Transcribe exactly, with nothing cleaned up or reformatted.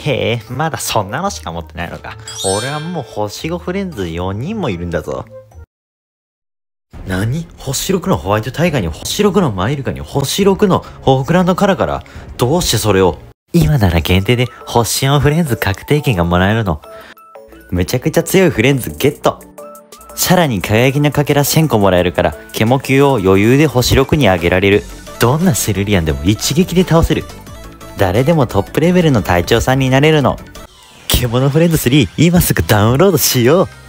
へえ、まだそんなのしか持ってないのか。俺はもう星ごフレンズよにんもいるんだぞ。何？星ろくのホワイトタイガーに星ろくのマイルカに星ろくのホークランドカラカラ。どうしてそれを？今なら限定で星よんフレンズ確定券がもらえるの。むちゃくちゃ強いフレンズゲット。さらに輝きのかけらせんこもらえるから、ケモ級を余裕で星ろくに上げられる。どんなセルリアンでも一撃で倒せる。誰でもトップレベルの隊長さんになれるの。獣フレンズスリー今すぐダウンロードしよう。